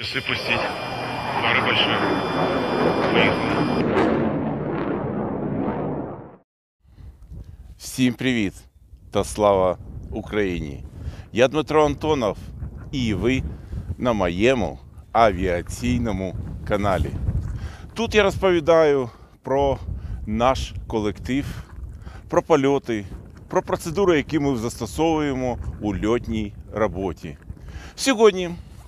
Часы пустить. Пара большая. Поехали. Всім привіт та слава Україні! Я Дмитро Антонов і ви на моєму авіаційному каналі. Тут я розповідаю про наш колектив, про польоти, про процедури, які ми застосовуємо у льотній роботі. Сьогодні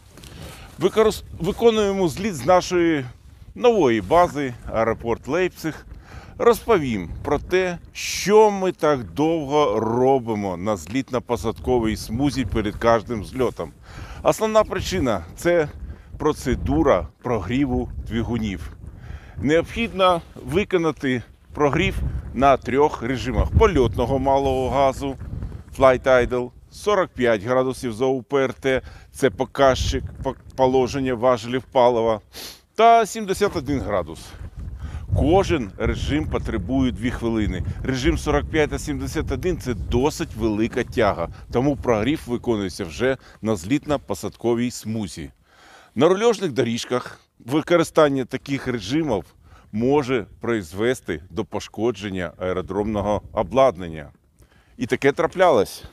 виконуємо зліт з нашої нової бази аеропорт Лейпциг. Розповім про те, що ми так довго робимо на злітно-посадковій смузі перед кожним зльотом. Основна причина – це процедура прогріву двигунів. Необхідно виконати прогрів на 3 режимах. Польотного малого газу, Flight Idle, 45 градусів за УПРТ, це показчик положення важелів палива, та 71 градус. Кожен режим потребує 2 хвилини. Режим 45 та 71 – це досить велика тяга, тому прогрів виконується вже на злітно-посадковій смузі. На рульожних доріжках використання таких режимів може призвести до пошкодження аеродромного обладнання. І таке траплялось.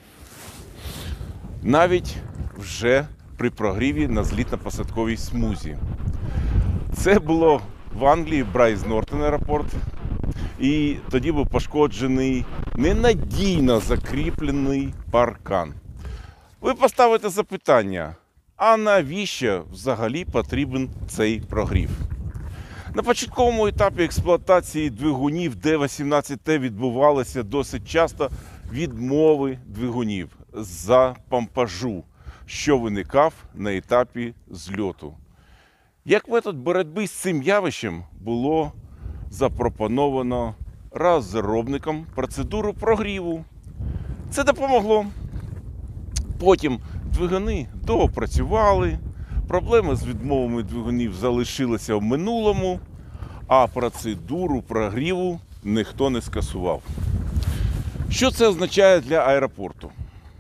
Навіть вже при прогріві на злітно-посадковій смузі. Це було в Англії Брайс Нортон аеропорт, і тоді був пошкоджений ненадійно закріплений паркан. Ви поставите запитання, а навіщо взагалі потрібен цей прогрів? На початковому етапі експлуатації двигунів Д-18Т відбувалося досить часто відмови двигунів з-за помпажу, що виникав на етапі зльоту. Як метод боротьби з цим явищем було запропоновано розробникам процедуру прогріву. Це допомогло. Потім двигуни доопрацювали, проблеми з відмовами двигунів залишилися в минулому, а процедуру прогріву ніхто не скасував. Що це означає для аеропорту?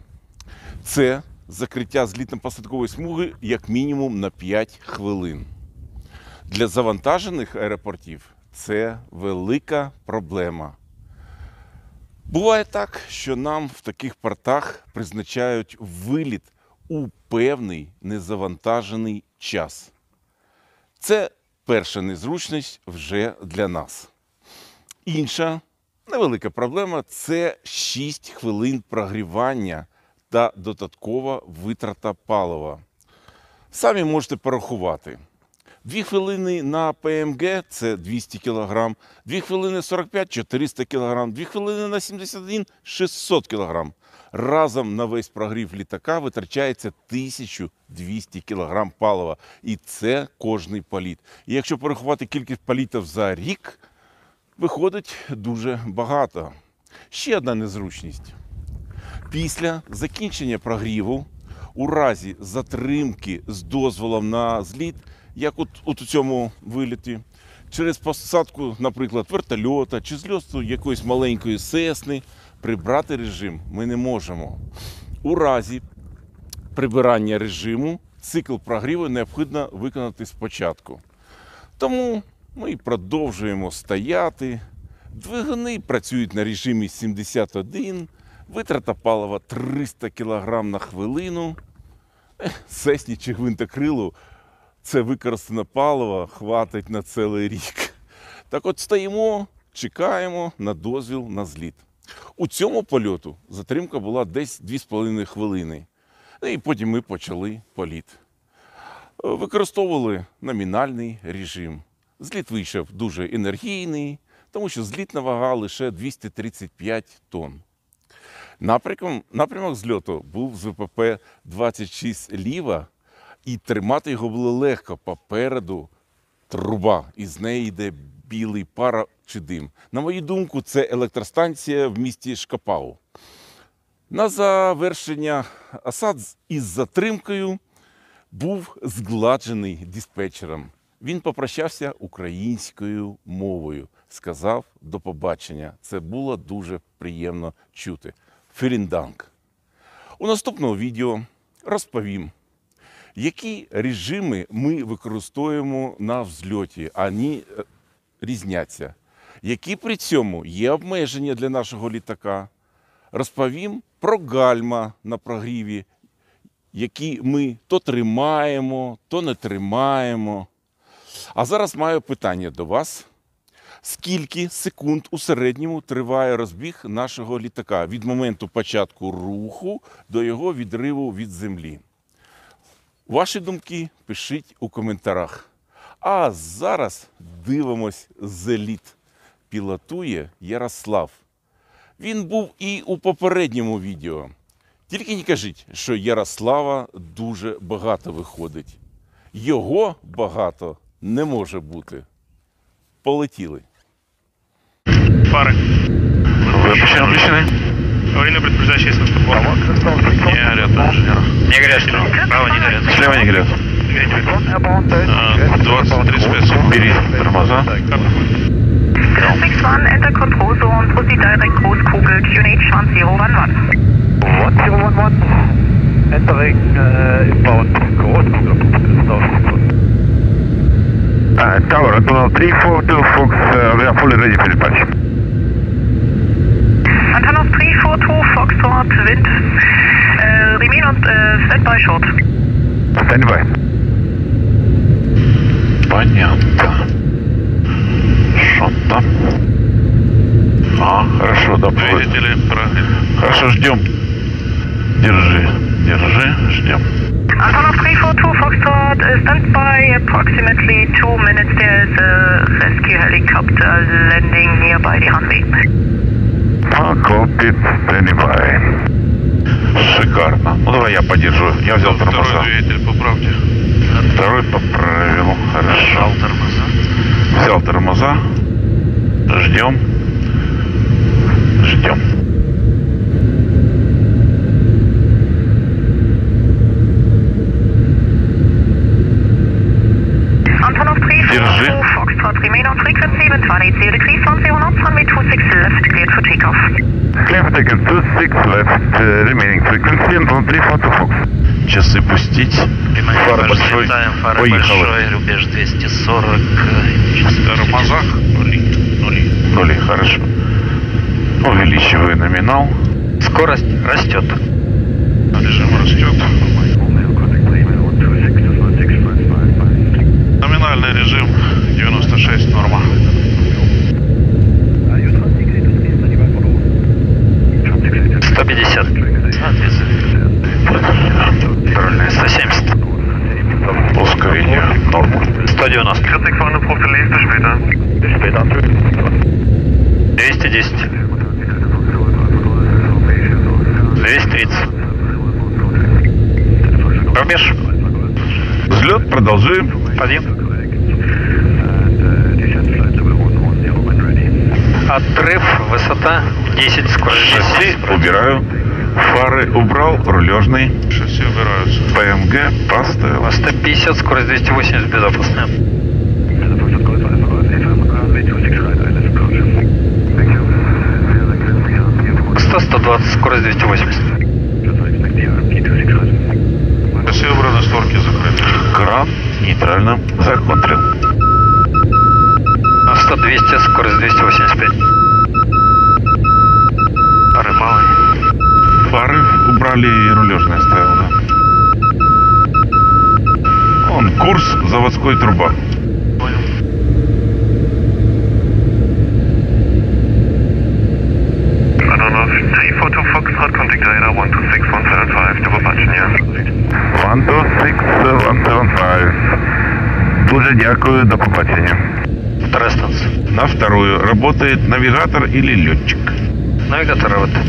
Це закриття злітно-посадкової смуги як мінімум на 5 хвилин. Для завантажених аеропортів це велика проблема. Буває так, що нам в таких портах призначають виліт у певний незавантажений час. Це перша незручність вже для нас. Інша невелика проблема – це 6 хвилин прогрівання та додаткова витрата палива. Самі можете порахувати. 2 хвилини на ПМГ – це 200 кг, 2 хвилини 45 – 400 кг, 2 хвилини на 71 – 600 кг. Разом на весь прогрів літака витрачається 1200 кг палива. І це кожний політ. І якщо порахувати кількість політів за рік, виходить дуже багато. Ще одна незручність. Після закінчення прогріву, у разі затримки з дозволом на зліт, як от у цьому виліті, через посадку, наприклад, вертольота чи зльоту якоїсь маленької Сесни, прибрати режим ми не можемо. У разі прибирання режиму цикл прогріву необхідно виконати спочатку. Тому ми продовжуємо стояти, двигуни працюють на режимі 71, витрата палива 300 кг на хвилину. Сесні чи гвинтокрилу це використане паливо хватить на цілий рік. Так от стоїмо, чекаємо на дозвіл на зліт. У цьому польоту затримка була десь 2,5 хвилини. І потім ми почали політ. Використовували номінальний режим. Зліт вийшов дуже енергійний, тому що злітна вага лише 235 тонн. Напрямок зльоту був з ВПП-26 ліва, і тримати його було легко. Попереду труба, і з неї йде білий пар чи дим. На мою думку, це електростанція в місті Шкапау. На завершення осад із затримкою був згладжений диспетчером. Він попрощався українською мовою, сказав до побачення. Це було дуже приємно чути. Vielen Dank. У наступному відео розповім, Які режими ми використовуємо на взльоті? Вони різняться. Які при цьому є обмеження для нашого літака? Розповім про гальма на прогріві, які ми то тримаємо, то не тримаємо. А зараз маю питання до вас. Скільки секунд у середньому триває розбіг нашого літака від моменту початку руху до його відриву від землі? Ваші думки пишіть у коментарях. А зараз дивимось зліт. Пілотує Ярослав. Він був і у попередньому відео. Тільки не кажіть, що Ярослава дуже багато виходить. Його багато не може бути. Полетіли. Фары. Выпущены. Аварийно предупреждающий светофор. Не горят тоже. Не горят, справа не горят. Слева не горят. 20-35. Бери тормоза. 61, enter control zone, proceed direct, Großkugel, QNH 1011. 1011, entering inbound, Großkugel. Tower, Antonov 342, Fox, we are fully ready for departure. Antonov 342, Foxtrot, wind, remain on standby short. Standby. Понятно. Что-то. Хорошо, доплыл. Двигатели прогрев. Хорошо, ждем. Держи, ждем. Antonov 342, Foxtrot, standby approximately 2 minutes. There is a rescue helicopter landing nearby the runway. Copy, standby. Шикарно. Ну давай я подержу. Я взял тормоза. Второй двигатель поправьте. Второй поправил. Хорошо. Взял тормоза. Взял тормоза. Ждем. Antonov 342, Foxtrot, remain on frequency with 180 degrees 10 knots, runway 26 left, cleared for takeoff. Clear for takeoff 26 left, remaining frequency, Anton 342 Fox. Часы пустить. Фара большой. Фара большой, рубеж 240. Тормозах. Нули, хорошо. Увеличиваю номинал. Скорость растет. Режим растет. Номинальный режим 96, норма. Контрольная 170. Ускорение норму. 190. 40 vorne Profil, bis später. 210. 230. Рубеж. Взлет, продолжим. Подъем. Отрыв, высота 10, скорость Шасси 10. убираю. Фары убрал, рулежный. Шасси убираются. ПМГ поставил. 150, скорость 280, безопасная. 100-120, скорость 280. Шасси убраны, створки закрыты. Кран нейтрально законтрил. 100-200, скорость 285. Пары малые. Фары убрали и рулежный оставил, да. Он курс заводской труба. Antonov 342 Foxtrot, contact radar 126175, double patch near. 126175. Дуже дякую, до побачення. Вторая станция. На вторую. Работает навигатор или летчик? Навигатор работает.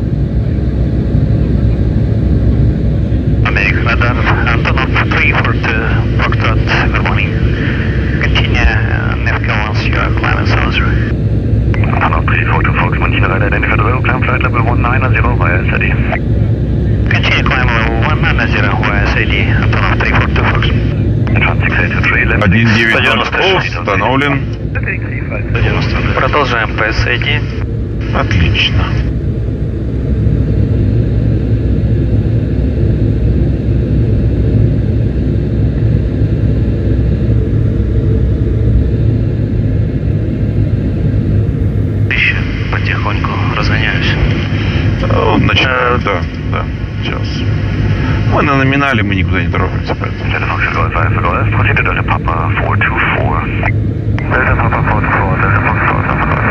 Радар Antonov 342 Foxtrot, good morning. Continue Nefka once you are climb and sounding. Antonov 342 Fox, München radar identified well, climb flight level 190 via SID. Continue climb level 190 via SID. Antonov 342 Fox. 1683 left. 190 установлен. Продолжаем по SID. Отлично. сигнале, мы никуда не торопимся. Поэтому. Delta Fox Golf Alpha Golf, proceed to Delta Papa 424. Delta Papa 424, Delta Fox Golf Alpha Golf.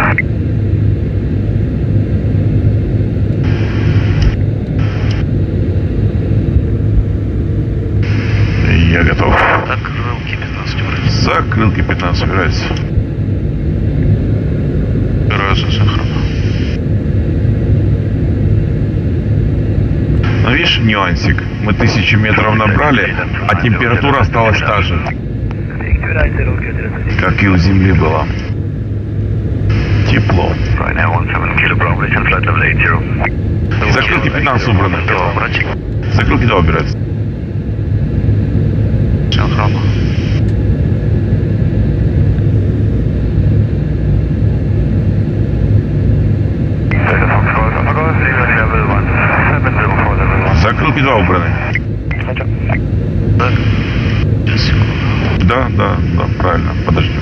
Я готов. Закрылки 15 вроде. Закрылки 15 убирается. Гаража сахара. Но видишь нюансик? Мы 1000 метров набрали, а температура осталась та же. Как и у Земли было. Тепло. Right now 17 Kilo Bravo, descent flight level 80. Закрылки 15 убраны. Два, братик. Закрылки 2 убираются. Все охрана. Delta Fox Golf Alpha Golf, level 1704 level 1. Закрылки 2 убраны. Так. Сейчас, секунду. Да, правильно. Подожди.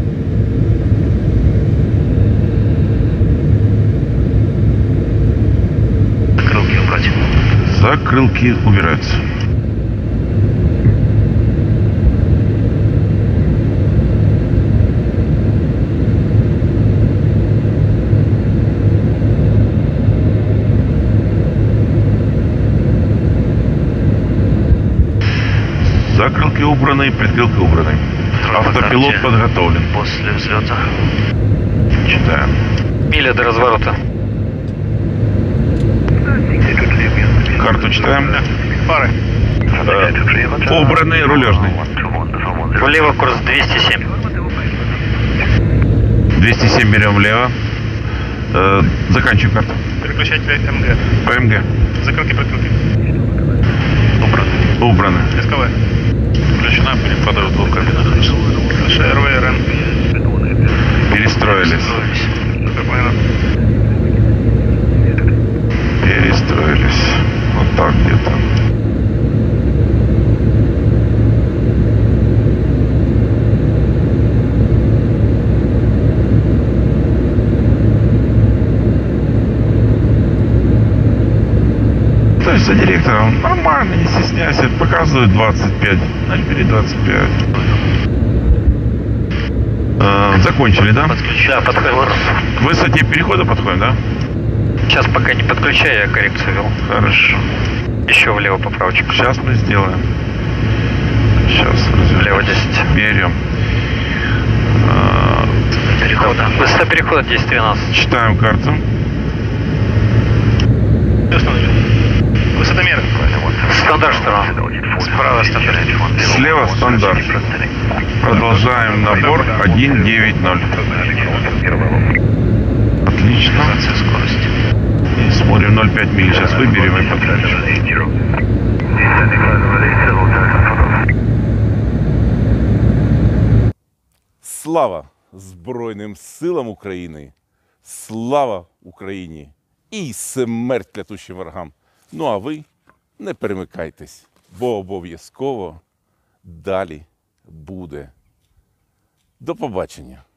Закрылки убрать. Закрылки убираются. Закрылки убраны, предкрылки убраны. Автопилот подготовлен. После взлета. Читаем. Миля до разворота. Карту читаем. Пары. Убраны рулежный. Влево курс 207. 207 берем влево. Заканчиваем карту. Переключать МГ. ПМГ. Закрылки, прикрылки. Убраны. СКВ. Включена перепады в двух кабинах. ШРВРН. Перестроились. Перестроились. Вот так где-то. То есть за директором нормально, не стесняйся. Показывает 25. Набери 25. Закончили, да? Да, подходим. К высоте перехода подходим, да? Сейчас пока не подключай, я коррекцию вел. Хорошо. Еще влево поправочек. Сейчас мы сделаем. Сейчас Влево 10. берем. Перехода. Высота перехода 10-12. Читаем карту. Высотомер. Стандарт сторона. Справа стандарт. Слева стандарт. Продолжаем набор 1.9.0. Отлично. Скорость. И смотрим 0,5 миль. Сейчас выберем и подключим. Слава Збройним силам України! Слава Україні! І смерть лятущим ворогам! Ну а ви не перемикайтесь, бо обов'язково далі буде. До побачення!